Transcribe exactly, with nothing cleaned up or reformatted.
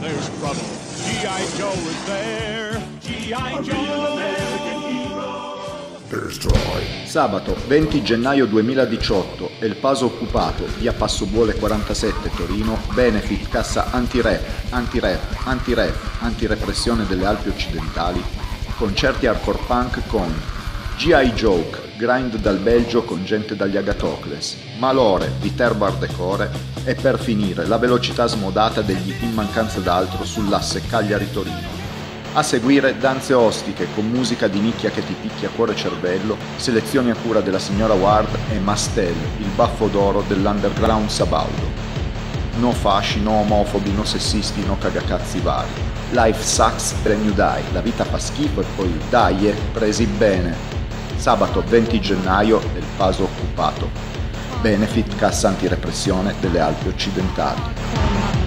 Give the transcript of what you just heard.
there's trouble. G I. Joe is there. G I. Joe, American hero. Destroy. Sabato venti gennaio duemiladiciotto, El Paso occupato, via Passobuole quarantasette, Torino, Benefit, cassa anti-rap, anti-rap, anti-rap, anti-repressione delle Alpi occidentali, concerti hardcore punk con G I. Joke, grind dal Belgio con gente dagli Agatocles, Malore, Viterbo Ardecore e per finire la velocità smodata degli In Mancanza d'Altro sull'asse Cagliari-Torino. A seguire danze ostiche con musica di nicchia che ti picchia cuore e cervello, selezioni a cura della signora Ward e Mastel, il baffo d'oro dell'underground sabaudo. No fasci, no omofobi, no sessisti, no cagacazzi vari. Life sucks, brand new die, la vita fa schifo e poi dai, eh, presi bene. Sabato venti gennaio, El Paso occupato. Benefit, cassa antirepressione delle Alpi occidentali.